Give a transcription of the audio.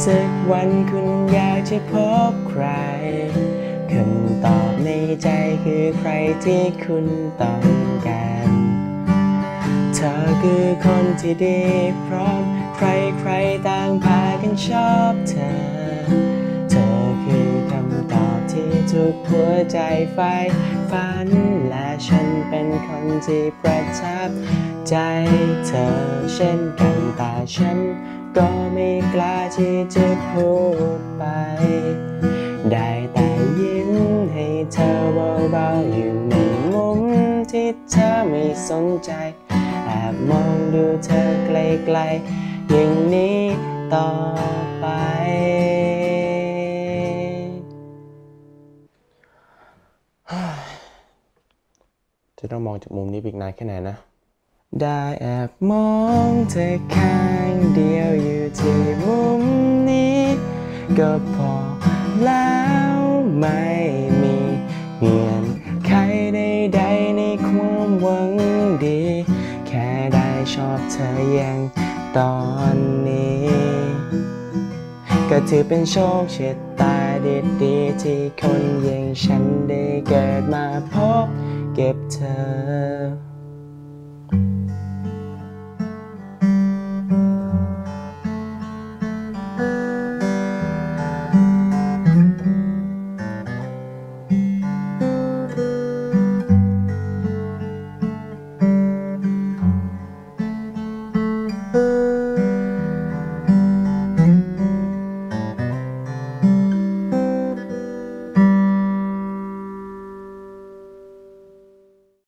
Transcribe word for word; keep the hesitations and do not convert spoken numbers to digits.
สักวันคุณอยากจะพบใครคำตอบในใจคือใครที่คุณต้องการเธอคือคนที่ดีพร้อมใครใครต่างพากันชอบเธอเธอคือคำตอบที่ทุกหัวใจใฝ่ฝันและฉันเป็นคนที่ประทับใจเธอเช่นกันแต่ฉันก็ไม่กล้าที่จะพูดไปได้แต่ยิ้มให้เธอเบาๆอยู่ในมุมที่เธอไม่สนใจแอบมองดูเธอไกลๆอย่างนี้ต่อไปจะต้องมองจากมุมนี้อีกนานแค่ไหนนะได้แอบมองเธอข้างเดียวอยู่ที่มุมนี้ก็พอแล้วไม่มีเงื่อนไขใดๆในความหวังดีแค่ได้ชอบเธออย่างตอนนี้ก็ถือเป็นโชคชะตาดีๆที่คนอย่างฉันได้เกิดมาพบเก็บเธอ